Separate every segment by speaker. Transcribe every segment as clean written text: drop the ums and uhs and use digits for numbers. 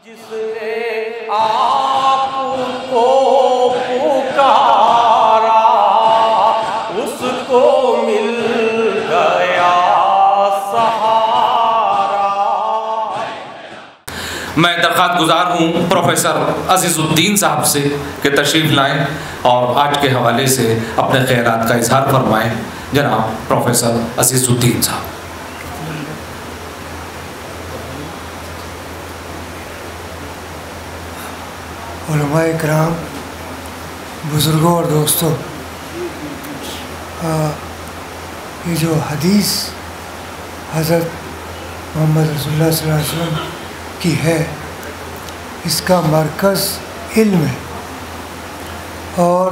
Speaker 1: جس نے آپ کو پکارا اس کو مل گیا سہارا۔
Speaker 2: میں درخواست گزار ہوں پروفیسر عزیز الدین صاحب سے کہ تشریف لائیں اور آج کے حوالے سے اپنے خیالات کا اظہار فرمائیں۔ جناب پروفیسر عزیز الدین صاحب۔
Speaker 3: علماء کرام، بزرگوں اور دوستوں، یہ جو حدیث حضرت محمد رسول اللہ صلی اللہ علیہ وسلم کی ہے، اس کا مرکز علم ہے، اور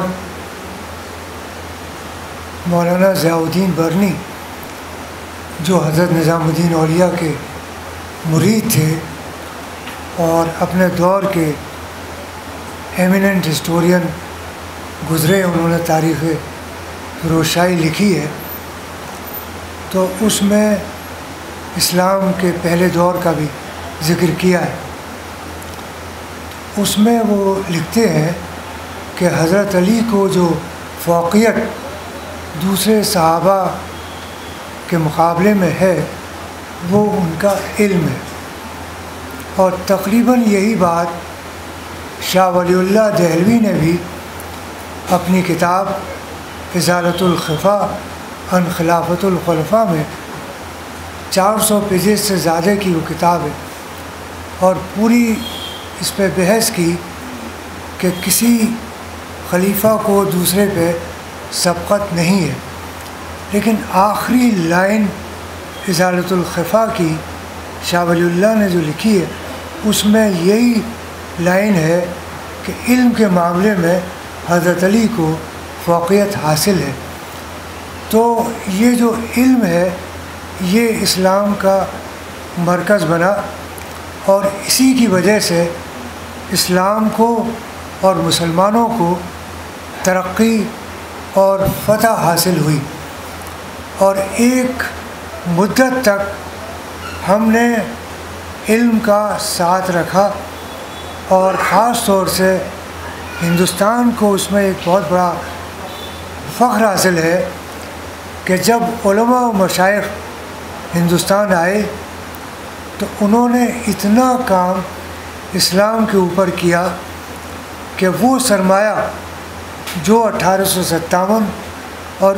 Speaker 3: مولانا ضیاء الدین برنی جو حضرت نظام الدین اولیاء کے مرید تھے اور اپنے دور کے ایمیننٹ ہسٹورین گزرے، انہوں نے تاریخ فیروز لکھی ہے، تو اس میں اسلام کے پہلے دور کا بھی ذکر کیا ہے۔ اس میں وہ لکھتے ہیں کہ حضرت علی کو جو فوقیت دوسرے صحابہ کے مقابلے میں ہے وہ ان کا علم ہے، اور تقریباً یہی بات شاہ ولی اللہ دہلوی نے بھی اپنی کتاب ازالۃ الخفا عن خلافت الخلفاء میں 400 پیجز سے زیادہ کی وہ کتاب ہے، اور پوری اس پہ بحث کی کہ کسی خلیفہ کو دوسرے پہ سبقت نہیں ہے، لیکن آخری لائن ازالۃ الخفا کی شاہ ولی اللہ نے جو لکھی ہے اس میں یہی لائن ہے کہ علم کے معاملے میں حضرت علی کو فوقیت حاصل ہے۔ تو یہ جو علم ہے یہ اسلام کا مرکز بنا، اور اسی کی وجہ سے اسلام کو اور مسلمانوں کو ترقی اور فتح حاصل ہوئی، اور ایک مدت تک ہم نے علم کا ساتھ رکھا، اور خاص طور سے ہندوستان کو اس میں ایک بہت بڑا فخر حاصل ہے کہ جب علماء و مشائخ ہندوستان آئے تو انہوں نے اتنا کام اسلام کے اوپر کیا کہ وہ سرمایہ جو 1857 اور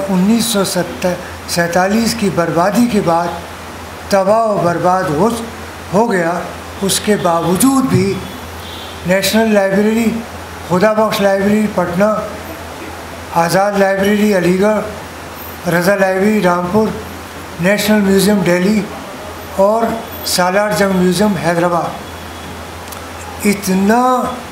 Speaker 3: 1947 کی بربادی کے بعد تباہ و برباد ہو گیا، اس کے باوجود بھی national library, Khuda Bakhsh library Patna, Azad library Aligarh, Raza library Rampur, national museum Delhi اور سالار جنگ میوزیم حیدرآباد، اتنا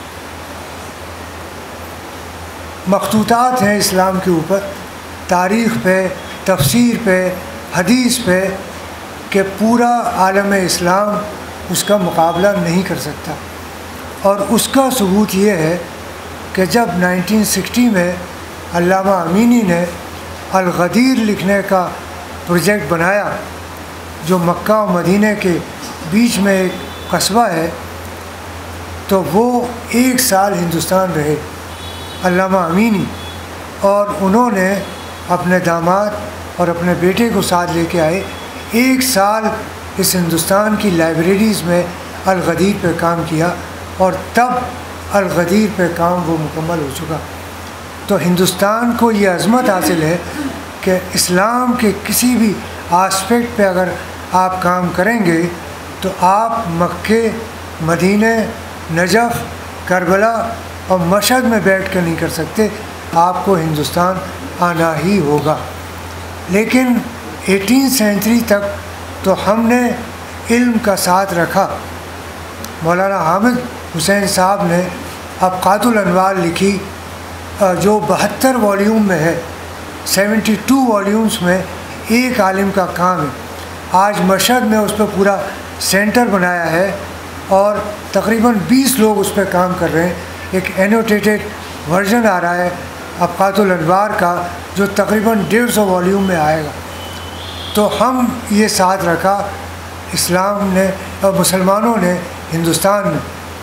Speaker 3: مخطوطات ہیں اسلام کے اوپر، تاریخ پہ، تفسیر پہ، حدیث پہ، کہ پورا عالم اسلام اس کا مقابلہ نہیں کر سکتا۔ اور اس کا ثبوت یہ ہے کہ جب 1960 میں علامہ امینی نے الغدیر لکھنے کا پروجیکٹ بنایا، جو مکہ و مدینہ کے بیچ میں ایک قصبہ ہے، تو وہ 1 سال ہندوستان رہے علامہ امینی، اور انہوں نے اپنے داماد اور اپنے بیٹے کو ساتھ لے کے آئے، 1 سال اس ہندوستان کی لائبریریز میں الغدیر پہ کام کیا، اور تب الغدیر پہ کام وہ مکمل ہو چکا۔ تو ہندوستان کو یہ عظمت حاصل ہے کہ اسلام کے کسی بھی آسپیکٹ پہ اگر آپ کام کریں گے تو آپ مکے، مدینہ، نجف، کربلا اور مشہد میں بیٹھ کر نہیں کر سکتے، آپ کو ہندوستان آنا ہی ہوگا۔ لیکن 18 سینچری تک تو ہم نے علم کا ساتھ رکھا۔ مولانا حامد حسین صاحب نے ابقات الانوار لکھی، جو 72 والیوم میں ہے، 72 والیومز میں ایک عالم کا کام ہے۔ آج مشہد میں اس پہ پورا سینٹر بنایا ہے، اور تقریباً 20 لوگ اس پہ کام کر رہے ہیں۔ ایک اینوٹیٹڈ ورژن آ رہا ہے ابقات الانوار کا، جو تقریباً 150 والیوم میں آئے گا۔ تو ہم یہ ساتھ رکھا اسلام نے اور مسلمانوں نے ہندوستان میں،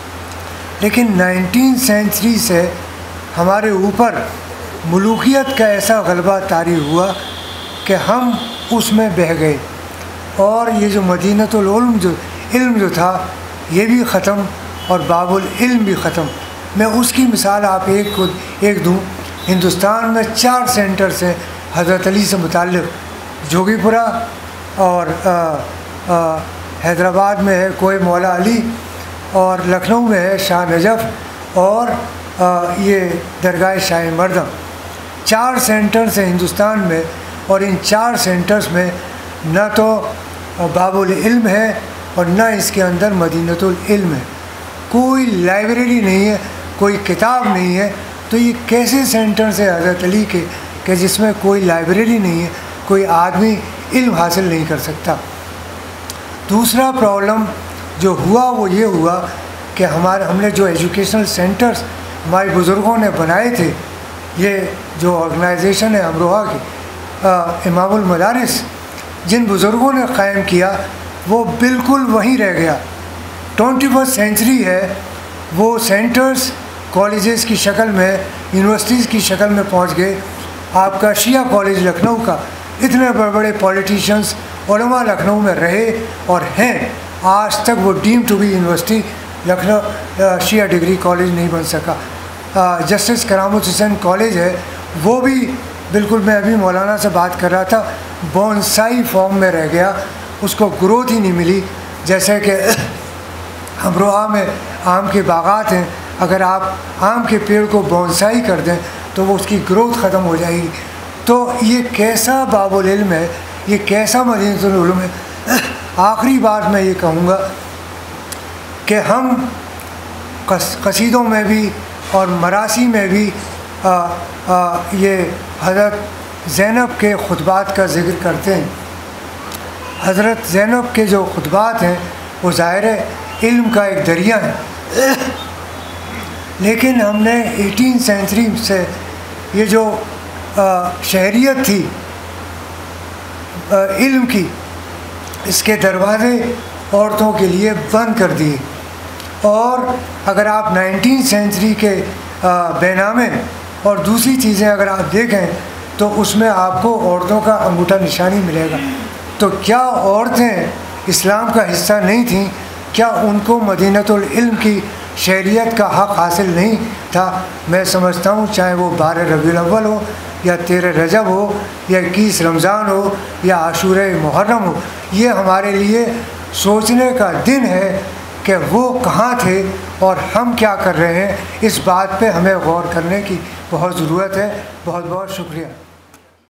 Speaker 3: لیکن 19 سینچری سے ہمارے اوپر ملوکیت کا ایسا غلبہ طاری ہوا کہ ہم اس میں بہہ گئے، اور یہ جو مدینۃ العلم جو تھا یہ بھی ختم اور باب العلم بھی ختم۔ میں اس کی مثال آپ ایک دوں۔ ہندوستان میں 4 سینٹرز ہیں حضرت علی سے متعلق، جوگی پورہ، اور حیدرآباد میں ہے کوئی مولا علی، اور لکھنؤ میں ہے شاہ نجف، اور یہ درگاہ شاہ مردم۔ 4 سینٹرز ہیں ہندوستان میں، اور ان 4 سینٹرز میں نہ تو باب العلم ہے اور نہ اس کے اندر مدینۃ العلم ہے۔ کوئی لائبریری نہیں ہے، کوئی کتاب نہیں ہے۔ تو یہ کیسے سینٹرز ہیں حضرت علی کے کہ جس میں کوئی لائبریری نہیں ہے، کوئی آدمی علم حاصل نہیں کر سکتا؟ دوسرا پرابلم جو ہوا وہ یہ ہوا کہ ہم نے جو ایجوکیشنل سینٹرز ہمارے بزرگوں نے بنائے تھے، یہ جو آرگنائزیشن ہے امروہا کی، امام المدارس، جن بزرگوں نے قائم کیا وہ بالکل وہیں رہ گیا۔ 21 سینچری ہے، وہ سینٹرز کالجز کی شکل میں، یونیورسٹیز کی شکل میں پہنچ گئے۔ آپ کا شیعہ کالج لکھنؤ کا، اتنے بڑے بڑے پولیٹیشینس علماء لکھنؤ میں رہے اور ہیں، آج تک وہ deemed to be university Lucknow Shia degree college نہیں بن سکا۔ جسٹس کرامت حسین کالج ہے، وہ بھی بالکل، میں ابھی مولانا سے بات کر رہا تھا، بونسائی فارم میں رہ گیا، اس کو گروتھ ہی نہیں ملی۔ جیسے کہ امروہہ میں آم کے باغات ہیں، اگر آپ آم کے پیڑ کو بونسائی کر دیں تو وہ اس کی گروتھ ختم ہو جائے گی۔ تو یہ کیسا باب العلم ہے، یہ کیسا مدینۃ العلوم ہے۔ آخری بات میں یہ کہوں گا کہ ہم قصیدوں میں بھی اور مراثی میں بھی یہ حضرت زینب کے خطبات کا ذکر کرتے ہیں۔ حضرت زینب کے جو خطبات ہیں وہ ظاہر ہے علم کا ایک دریا ہے، لیکن ہم نے 18 سینچری سے یہ جو شہریت تھی علم کی، اس کے دروازے عورتوں کے لیے بند کر دیے۔ اور اگر آپ 19 سینچری کے بے نامے اور دوسری چیزیں اگر آپ دیکھیں تو اس میں آپ کو عورتوں کا انگوٹھا نشانی ملے گا۔ تو کیا عورتیں اسلام کا حصہ نہیں تھیں؟ کیا ان کو مدینۃ العلم کی شہریت کا حق حاصل نہیں تھا؟ میں سمجھتا ہوں چاہے وہ 12 ربیع الاول ہو یا 13 رجب ہو یا 21 رمضان ہو یا عاشورہ محرم ہو، یہ ہمارے لیے سوچنے کا دن ہے کہ وہ کہاں تھے اور ہم کیا کر رہے ہیں۔ اس بات پہ ہمیں غور کرنے کی بہت ضرورت ہے۔ بہت بہت شکریہ۔